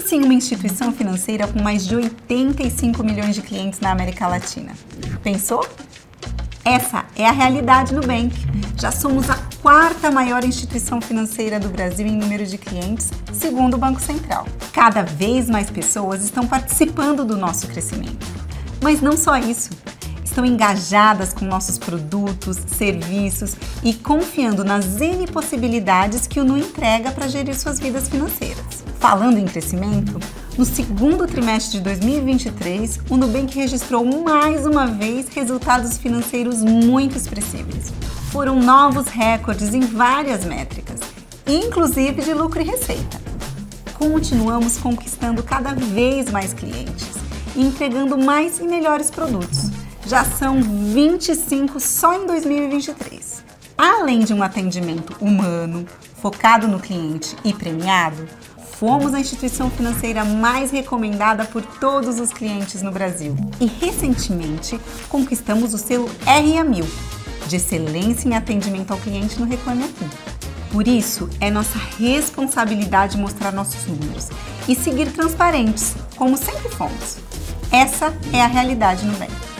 Pense em uma instituição financeira com mais de 85 milhões de clientes na América Latina. Pensou? Essa é a realidade Nubank. Já somos a quarta maior instituição financeira do Brasil em número de clientes, segundo o Banco Central. Cada vez mais pessoas estão participando do nosso crescimento. Mas não só isso. Estão engajadas com nossos produtos, serviços e confiando nas N possibilidades que o Nu entrega para gerir suas vidas financeiras. Falando em crescimento, no segundo trimestre de 2023, o Nubank registrou mais uma vez resultados financeiros muito expressivos. Foram novos recordes em várias métricas, inclusive de lucro e receita. Continuamos conquistando cada vez mais clientes e entregando mais e melhores produtos. Já são 25 só em 2023. Além de um atendimento humano, focado no cliente e premiado, fomos a instituição financeira mais recomendada por todos os clientes no Brasil. E recentemente conquistamos o selo RA1000, de excelência em atendimento ao cliente no Reclame Aqui. Por isso, é nossa responsabilidade mostrar nossos números e seguir transparentes, como sempre fomos. Essa é a realidade Nubank.